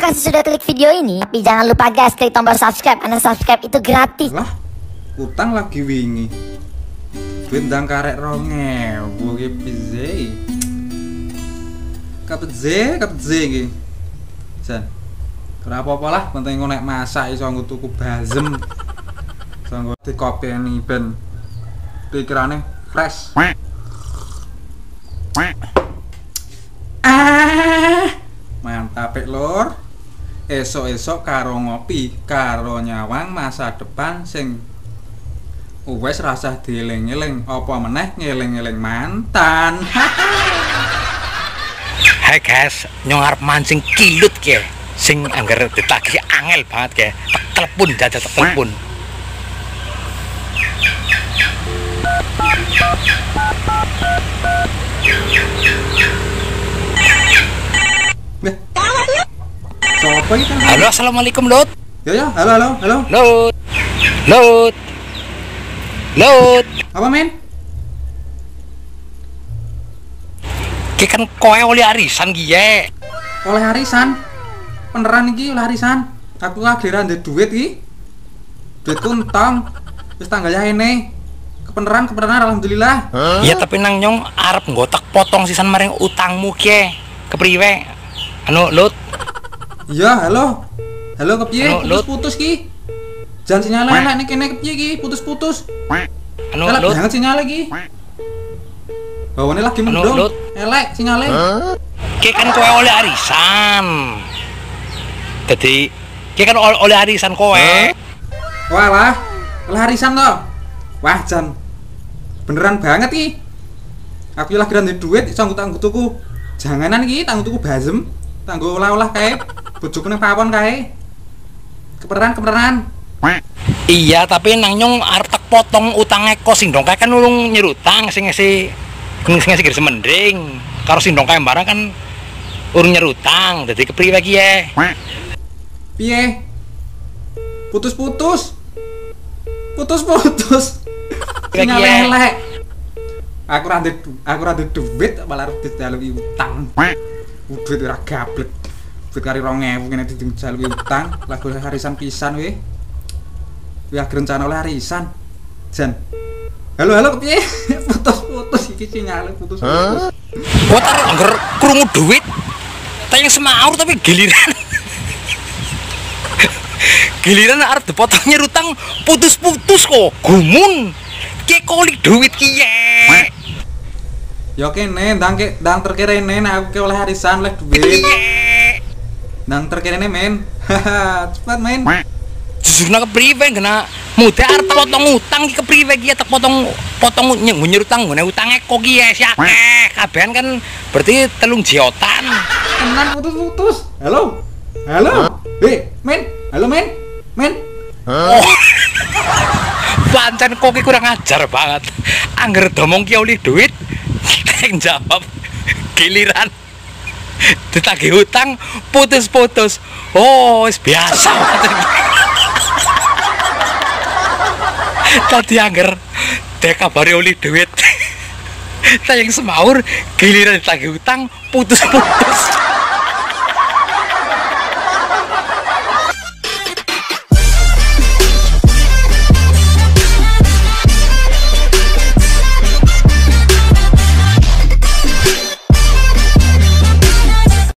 kasih sudah klik video ini, tapi jangan lupa guys klik tombol subscribe, karena subscribe itu gratis. Lah, utang lagi wingi. Duit ndang karek 2000 ki piye? Kapeze iki. Jan. Ora apa-apa lah, penting nek masak iso nggo tuku bazem. Iso nggo dikopeni ben pikirane fresh. Mantap lur. Esok-esok karo ngopi, karo nyawang masa depan sing wes rasah dieling-eling, apa meneh ngeling-eling mantan. Hai guys, nyong arep mancing kilut ke, sing anggar ditagih angel banget ke, telepon jajal telepon. Sopo iki? Halo, assalamualaikum Lut. Ya, halo. Lut. Apa men? Ki kan kowe oleh arisan ki ye. Oleh arisan? Beneran iki oleh arisan? Aku lagi ra ndek duit iki. Duitku entong. Wis tanggal ya ini. Kebeneran alhamdulillah. Ya tapi nang nyong arep nggotak potong sisan maring utangmu ki. Kepriwe? Anu Lut. Iya, halo. Halo kepiye? Lut. Putus ki. Jangan sinyal elek nek kene kepiye ki? Putus. Anu Elek Lut. banget sinyal lagi. Bawane lagi mendung. Lut. Elek sinyale. Ki kan kowe oleh arisan. Dadi ki kan oleh arisan kowe. Walah, oleh arisan to. Wah, Jan. Beneran banget ki. Aku lagi ra ndek duit iso ngutang tuku. Janganan iki tanggo tuku bazem, tanggo olah-olah kae. Bojoku nang pawon kae. Kebeneran. Iya, tapi nang nyong arep tak potong utangnya kos sing dong kae kan urung nyerutang sing ngisi garis mending. Karo sing dong kae barang kan urung nyerutang. Dadi kepriwe ki ye? Piye? Putus. Sinyal elek. Aku ra ndek duit malah arep dijalui utang. Duit ora gablek. Duit kari 2000 kene dijalui utang, lagu harisan pisan we. Wih, rencana oleh harisan. Jan. Halo kepiye? Putus iki sinyale putus. Wah, tar angger krungu duit. Tayang semaur tapi giliran. Giliran arep dipotong nyerutang putus kok. Gumun. Ki kolik duit ki ye. Ya kene ndang terkirene nek aku ke oleh harisan oleh duit. Ndang terkirene men. Cepat men. Jujur nak kepriwe kena muda arep potong utang ki kepriwe ki tak potong nyerutang ngene utange kok ki si akeh. Kabehan kan berarti 3 jiotan. Tenan putus. Halo. Men. Halo men. Oh. Pancen kok ki kurang ajar banget. Angger domong ki oleh duit, teng jawab giliran ditagih utang putus. Oh, wis biasa. Tadi angger dek kabare oleh duit. Tayang semaur giliran ditagih utang putus.